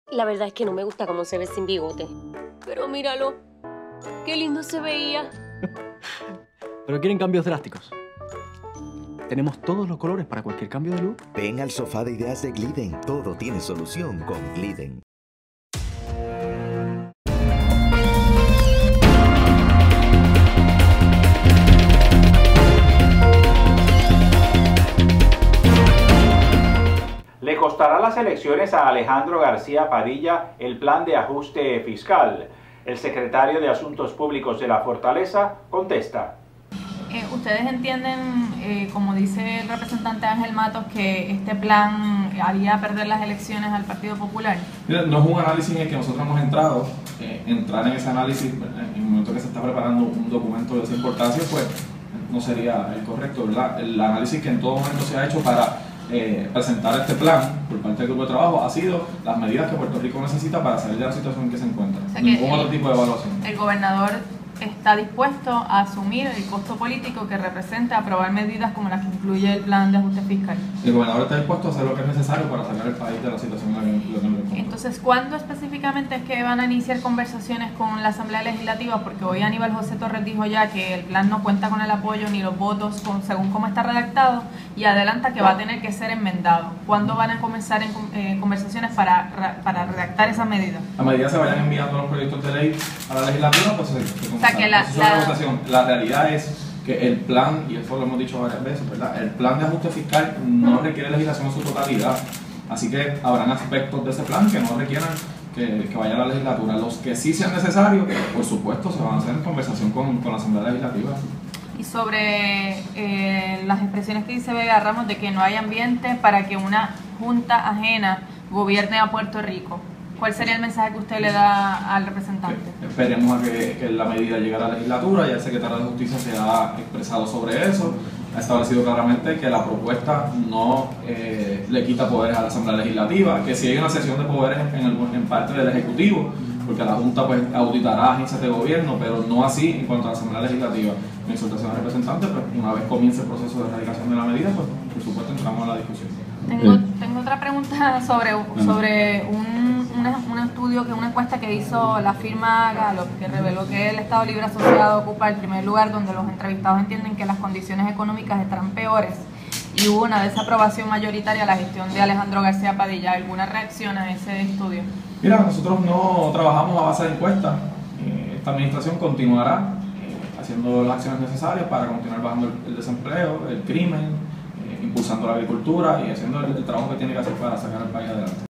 La verdad es que no me gusta cómo se ve sin bigote. Pero míralo, qué lindo se veía. Pero quieren cambios drásticos. Tenemos todos los colores para cualquier cambio de look. Ven al sofá de ideas de Gliden. Todo tiene solución con Gliden. Le costará las elecciones a Alejandro García Padilla el plan de ajuste fiscal. El secretario de Asuntos Públicos de la Fortaleza contesta. ¿Ustedes entienden, como dice el representante Ángel Matos, que este plan haría perder las elecciones al Partido Popular? Mira, no es un análisis en el que nosotros hemos entrado. Entrar en ese análisis en el momento que se está preparando un documento de esa importancia, pues no sería el correcto, ¿verdad? El análisis que en todo momento se ha hecho para presentar este plan por parte del grupo de trabajo ha sido las medidas que Puerto Rico necesita para salir de la situación en que se encuentra. O sea, ningún otro tipo de evaluación. El gobernador está dispuesto a asumir el costo político que representa aprobar medidas como las que incluye el plan de ajuste fiscal. El gobernador está dispuesto a hacer lo que es necesario para sacar el país de la situación en la que lo encontramos. Entonces, ¿cuándo específicamente es que van a iniciar conversaciones con la Asamblea Legislativa? Porque hoy Aníbal José Torres dijo ya que el plan no cuenta con el apoyo ni los votos según cómo está redactado y adelanta que va a tener que ser enmendado. ¿Cuándo van a comenzar en conversaciones para redactar esas medidas? A medida que se vayan enviando los proyectos de ley a la legislatura, pues la realidad es que el plan, y eso lo hemos dicho varias veces, ¿verdad? El plan de ajuste fiscal no requiere legislación en su totalidad, así que habrán aspectos de ese plan que no requieran que vaya a la legislatura. Los que sí sean necesarios, por supuesto, se van a hacer en conversación con la Asamblea Legislativa. Y sobre las expresiones que dice Vega Ramos de que no hay ambiente para que una junta ajena gobierne a Puerto Rico, ¿cuál sería el mensaje que usted le da al representante? Esperemos a que la medida llegue a la legislatura. Ya el secretario de Justicia se ha expresado sobre eso. Ha establecido claramente que la propuesta no le quita poderes a la Asamblea Legislativa, que si hay una cesión de poderes en parte del Ejecutivo, porque la Junta pues auditará agencias de gobierno, pero no así en cuanto a la Asamblea Legislativa. Mi exhortación al representante, pues una vez comience el proceso de erradicación de la medida, pues por supuesto entramos a la discusión. Tengo otra pregunta sobre un estudio, una encuesta que hizo la firma Gallup, que reveló que el Estado Libre Asociado ocupa el primer lugar, donde los entrevistados entienden que las condiciones económicas estarán peores y hubo una desaprobación mayoritaria a la gestión de Alejandro García Padilla. ¿Alguna reacción a ese estudio? Mira, nosotros no trabajamos a base de encuestas. Esta administración continuará haciendo las acciones necesarias para continuar bajando el desempleo, el crimen, impulsando la agricultura y haciendo el trabajo que tiene que hacer para sacar al país adelante.